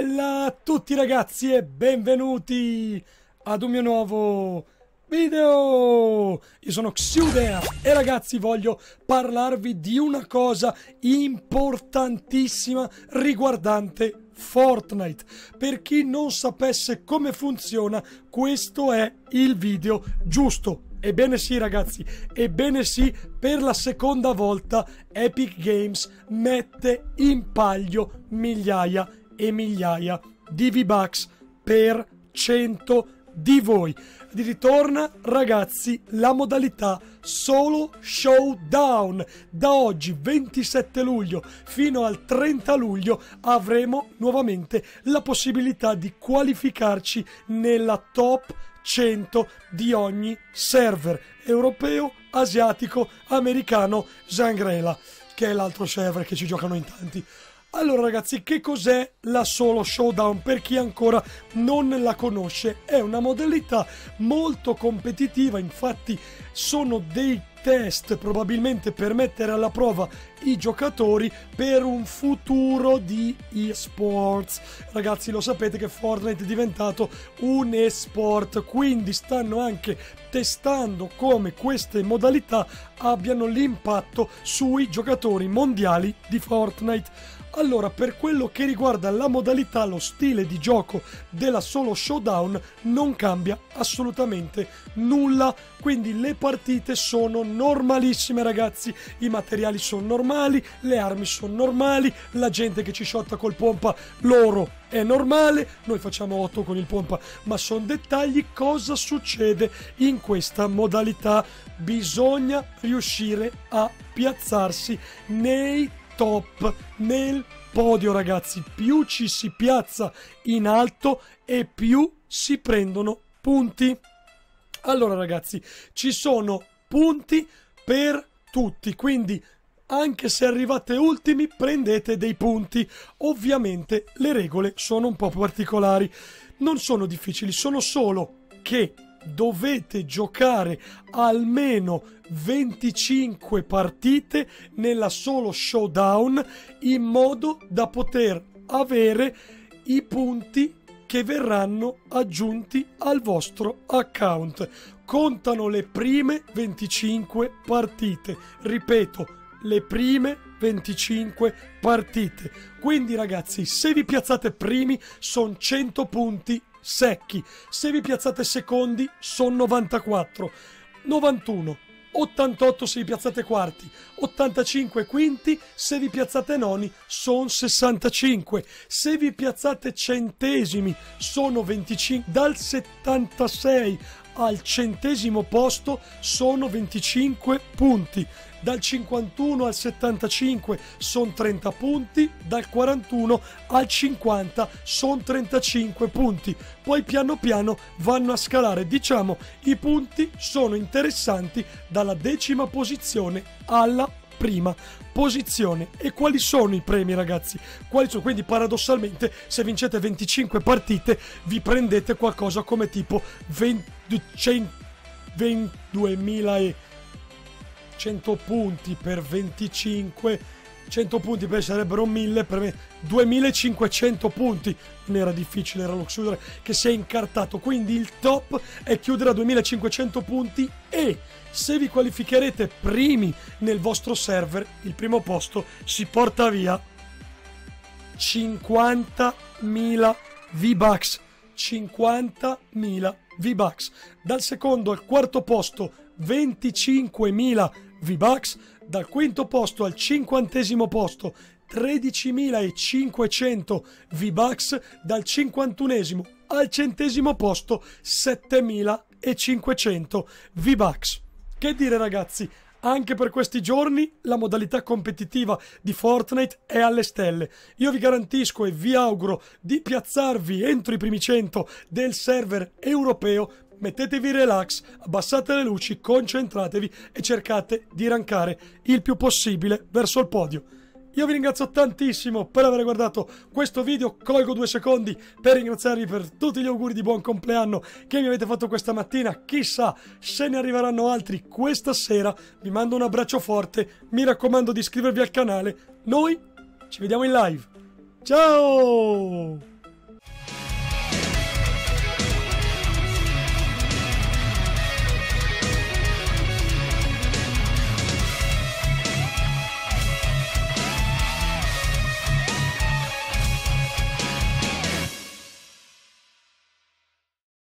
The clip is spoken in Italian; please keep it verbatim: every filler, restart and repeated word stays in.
Bella a tutti ragazzi e benvenuti ad un mio nuovo video. Io sono Xuder e ragazzi voglio parlarvi di una cosa importantissima riguardante Fortnite. Per chi non sapesse come funziona, questo è il video giusto. Ebbene sì ragazzi, ebbene sì, per la seconda volta Epic Games mette in palio migliaia e migliaia di V-Bucks per cento di voi. Ritorna ragazzi la modalità solo showdown. Da oggi ventisette luglio fino al trenta luglio avremo nuovamente la possibilità di qualificarci nella top cento di ogni server europeo, asiatico, americano, Zangrela, che è l'altro server che ci giocano in tanti. Allora ragazzi, che cos'è la solo showdown? Per chi ancora non la conosce, è una modalità molto competitiva, infatti sono dei test probabilmente per mettere alla prova i giocatori per un futuro di eSports. Ragazzi, lo sapete che Fortnite è diventato un esport, quindi stanno anche testando come queste modalità abbiano l'impatto sui giocatori mondiali di Fortnite. Allora, per quello che riguarda la modalità, lo stile di gioco della solo showdown non cambia assolutamente nulla, quindi le partite sono normalissime ragazzi, i materiali sono normali, le armi sono normali, la gente che ci shotta col pompa loro è normale, noi facciamo otto con il pompa, ma sono dettagli. Cosa succede in questa modalità? Bisogna riuscire a piazzarsi nei top, nel podio ragazzi. Più ci si piazza in alto e più si prendono punti. Allora ragazzi, ci sono punti per tutti, quindi anche se arrivate ultimi prendete dei punti. Ovviamente le regole sono un po' particolari, non sono difficili, sono solo che dovete giocare almeno venticinque partite nella solo showdown in modo da poter avere i punti che verranno aggiunti al vostro account. Contano le prime venticinque partite, ripeto, le prime venticinque partite. Quindi ragazzi, se vi piazzate primi sono cento punti secchi, se vi piazzate secondi sono novantaquattro, novantuno, ottantotto se vi piazzate quarti, ottantacinque quinti, se vi piazzate noni sono sessantacinque, se vi piazzate centesimi sono venticinque, dal settantasei al centesimo posto sono venticinque punti, dal cinquantuno al settantacinque sono trenta punti, dal quarantuno al cinquanta sono trentacinque punti. Poi piano piano vanno a scalare, diciamo i punti sono interessanti dalla decima posizione alla prima posizione. E quali sono i premi ragazzi? Quali sono? Quindi paradossalmente se vincete venticinque partite vi prendete qualcosa come tipo duemilacento punti per venticinque, cento punti per sarebbero mille, per me duemilacinquecento punti. Non era difficile, era lo Xuder che si è incartato, quindi il top è chiudere a duemilacinquecento punti e se vi qualificherete primi nel vostro server, il primo posto si porta via cinquantamila V-Bucks, cinquantamila V-Bucks. Dal secondo al quarto posto venticinquemila V-Bucks, dal quinto posto al cinquantesimo posto tredicimilacinquecento V-Bucks, dal cinquantunesimo al centesimo posto settemilacinquecento V-Bucks. Che dire ragazzi, anche per questi giorni la modalità competitiva di Fortnite è alle stelle. Io vi garantisco e vi auguro di piazzarvi entro i primi cento del server europeo. Mettetevi relax, abbassate le luci, concentratevi e cercate di rankare il più possibile verso il podio. Io vi ringrazio tantissimo per aver guardato questo video, colgo due secondi per ringraziarvi per tutti gli auguri di buon compleanno che mi avete fatto questa mattina, chissà se ne arriveranno altri questa sera. Vi mando un abbraccio forte, mi raccomando di iscrivervi al canale, noi ci vediamo in live, ciao!